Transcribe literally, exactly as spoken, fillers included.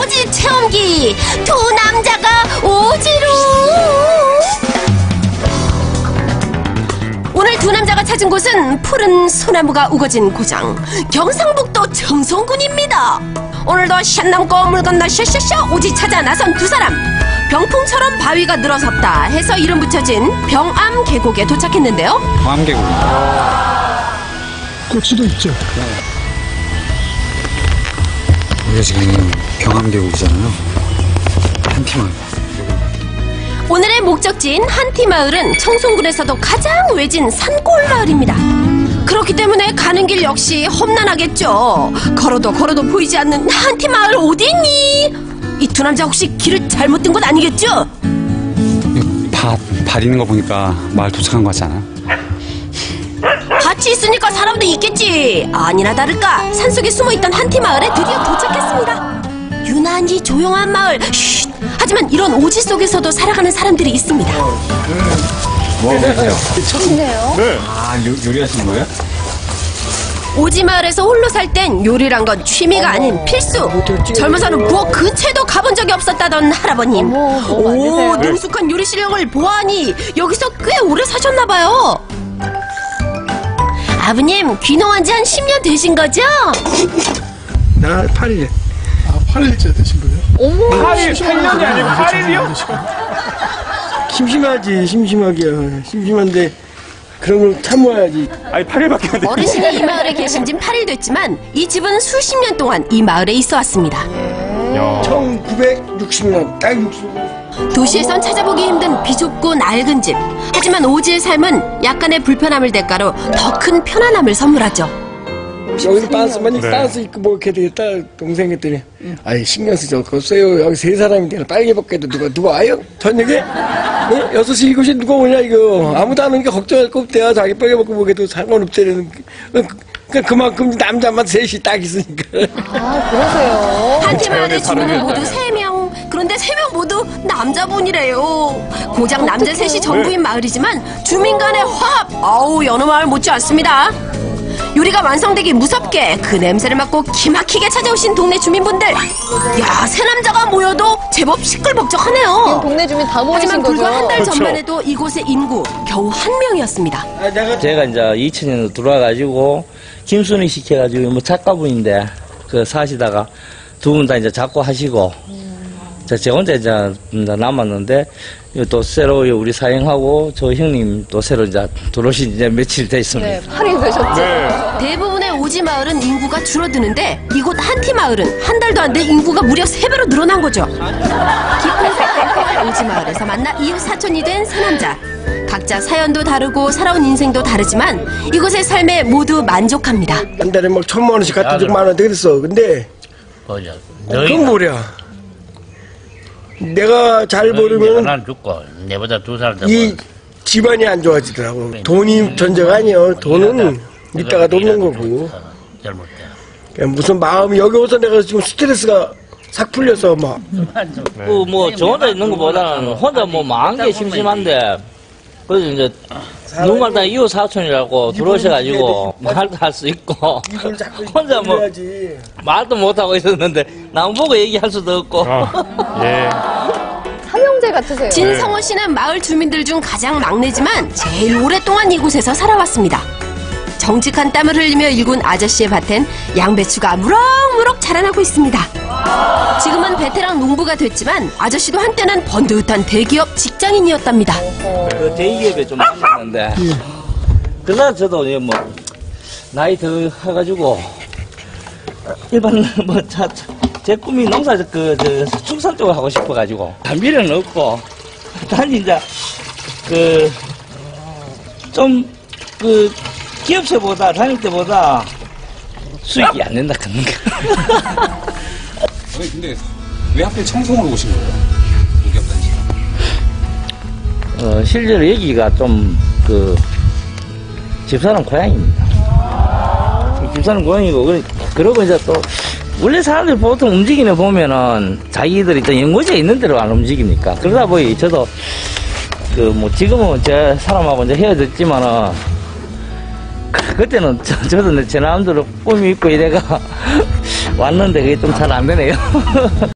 오지 체험기. 두 남자가 오지로. 오늘 두 남자가 찾은 곳은 푸른 소나무가 우거진 고장, 경상북도 청송군입니다. 오늘도 샷남고 물 건너 샤샤샤 오지 찾아 나선 두 사람. 병풍처럼 바위가 늘어섰다 해서 이름 붙여진 병암 계곡에 도착했는데요. 병암 계곡입니다. 고치도 있죠. 네. 여기가 지금 병암 계곡이잖아요. 한티마을. 오늘의 목적지인 한티마을은 청송군에서도 가장 외진 산골 마을입니다. 그렇기 때문에 가는 길 역시 험난하겠죠. 걸어도 걸어도 보이지 않는 한티마을 어디 있니? 이 두 남자 혹시 길을 잘못 든 건 아니겠죠? 밭, 밭 있는 거 보니까 마을 도착한 거 같지 않아요? 밭이 있으니까 사람도 있겠지. 아니나 다를까 산속에 숨어있던 한티마을에 드디어 도착했습니다. 유난히 조용한 마을. 쉿. 하지만 이런 오지 속에서도 살아가는 사람들이 있습니다. 뭐 하세요? 좋네요. 네. 아, 요, 요리하시는 거예요? 오지 마을에서 홀로 살 땐 요리란 건 취미가 아닌 필수. 젊어서는 부엌 근처에도 가본 적이 없었다던 할아버님. 오, 능숙한 요리 실력을 보아하니 여기서 꽤 오래 사셨나 봐요. 아버님, 귀농한 지 한 십 년 되신 거죠? 나 팔 일. 아, 팔 일째 되신 거예요? 어머. 팔 일, 팔 년이 아니고 팔 일이요? 심심하지, 심심하게요. 심심한데 그런 걸 참아야지. 아니, 팔 일밖에 안 돼. 어르신이 이 마을에 계신 진 팔 일 됐지만 이 집은 수십 년 동안 이 마을에 있어 왔습니다. 천구백육십 년, 딱 육십 년. 도시에선 찾아보기 힘든 비좁고 낡은 집. 하지만 오지의 삶은 약간의 불편함을 대가로 더 큰 편안함을 선물하죠. 여기서 빤스만 네. 빤스 입고 뭐 이렇게 되겠다. 동생 했더니 아이 신경 쓰지 없어요. 여기 세 사람인데 빨개 벗겨도 누가 누가 와요? 저녁에 어? 여섯 시 일곱 시 누가 오냐 이거. 아무도 안 오니까 걱정할 거 없대요. 자기 빨개 벗고 보게도 상관없대는. 그러니까 그만큼 남자만 셋이 딱 있으니까. 아, 그러세요. 한티마을의 주민은 모두 세 명. 그런데 세 명 모두 남자분이래요. 고작 남자 셋이 전부인 마을이지만 주민 간의 화합. 아우, 여느 마을 못지 않습니다. 요리가 완성되기 무섭게 그 냄새를 맡고 기막히게 찾아오신 동네 주민분들. 야, 세 남자가 모여도 제법 시끌벅적하네요. 동네 주민 다 모이신 하지만 거죠? 불과 한 달 그렇죠. 전만 해도 이곳의 인구 겨우 한 명이었습니다. 제가 이제 이천 년도 들어와가지고 김순희 시켜가지고 뭐 작가분인데 그 사시다가 두 분 다 이제 작고 하시고 저 제 혼자 이제 남았는데 또 새로 우리 사행하고 저 형님 또 새로 이제 들어오신 이제 며칠 됐습니다. 네, 팔 일 되셨죠? 네. 대부분의 오지 마을은 인구가 줄어드는데 이곳 한티 마을은 한 달도 안 돼 인구가 무려 세 배로 늘어난 거죠. 깊은 색깔 오지 마을에서 만나 이웃 사촌이 된 세 남자. 각자 사연도 다르고 살아온 인생도 다르지만 이곳의 삶에 모두 만족합니다. 한 달에 막 천만 원씩 갖다 주고 만 원대 그랬어. 근데 맞아. 그건 뭐야? 내가 잘 모르면 하나 죽고 내보다 두 살 더. 이 집안이 안 좋아지더라고. 돈이 전제가 아니에요. 돈은 이따가도 없는 거고. 잘못돼. 그냥 무슨 마음이 여기 와서 내가 지금 스트레스가 싹 풀려서 막. 그 뭐 저 혼자 있는 것보다는 혼자 뭐 망한 게 심심한데 그래서 이제 누구말 다 이웃 사촌이라고 들어오셔가지고 말도 할 수 있고 혼자 뭐 말도 못하고 있었는데 남 보고 얘기할 수도 없고. 예. 삼형제 같으세요. 진성호 씨는 마을 주민들 중 가장 막내지만 제일 오랫동안 이곳에서 살아왔습니다. 정직한 땀을 흘리며 일군 아저씨의 밭엔 양배추가 무럭무럭 자라나고 있습니다. 지금은 베테랑 농부가 됐지만 아저씨도 한때는 번듯한 대기업 직장인이었답니다. 그 대기업에 좀 있었는데 그러나 저도 뭐 나이 더 해가지고 일반 뭐제 꿈이 농사 그 저 축산 쪽을 하고 싶어가지고 미래는 없고 단지 이제 그 좀 그 기업체보다 다닐 때보다 수익이 안 된다 그런 거. 아니, 근데 왜 하필 청송으로 오신 거예요? 무기업단지. 어, 실제로 여기가 좀 그 집사람 고향입니다. 집사람 고향이고 그러고 이제 또 원래 사람들이 보통 움직이는 보면은 자기들이 또 연고지에 있는 대로 안 움직입니까? 그러다 보니 저도 그 뭐 지금은 제 사람하고 이제 헤어졌지만은 그때는 저, 저도 제 마음대로 꿈이 있고 이래가 왔는데 그게 좀 잘 안 되네요.